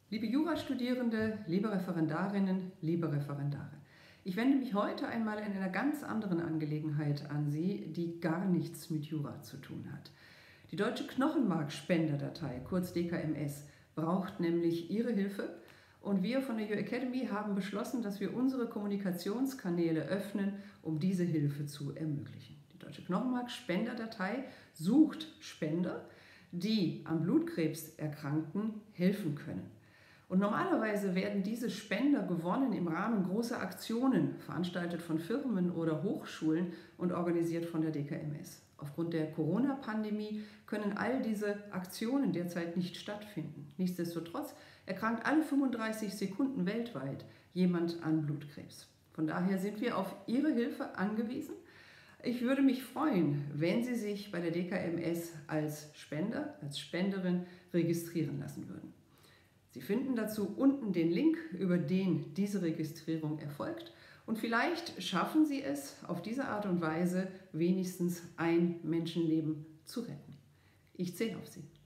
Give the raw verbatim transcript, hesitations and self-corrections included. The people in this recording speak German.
Liebe Jurastudierende, liebe Referendarinnen, liebe Referendare, ich wende mich heute einmal in einer ganz anderen Angelegenheit an Sie, die gar nichts mit Jura zu tun hat. Die Deutsche Knochenmarkspenderdatei, kurz D K M S, braucht nämlich Ihre Hilfe und wir von der YouAcademy haben beschlossen, dass wir unsere Kommunikationskanäle öffnen, um diese Hilfe zu ermöglichen. Die Deutsche Knochenmarkspenderdatei sucht Spender, die am Blutkrebs Erkrankten helfen können. Und normalerweise werden diese Spender gewonnen im Rahmen großer Aktionen, veranstaltet von Firmen oder Hochschulen und organisiert von der D K M S. Aufgrund der Corona-Pandemie können all diese Aktionen derzeit nicht stattfinden. Nichtsdestotrotz erkrankt alle fünfunddreißig Sekunden weltweit jemand an Blutkrebs. Von daher sind wir auf Ihre Hilfe angewiesen. Ich würde mich freuen, wenn Sie sich bei der D K M S als Spender, als Spenderin registrieren lassen würden. Sie finden dazu unten den Link, über den diese Registrierung erfolgt, und vielleicht schaffen Sie es auf diese Art und Weise wenigstens ein Menschenleben zu retten. Ich zähle auf Sie.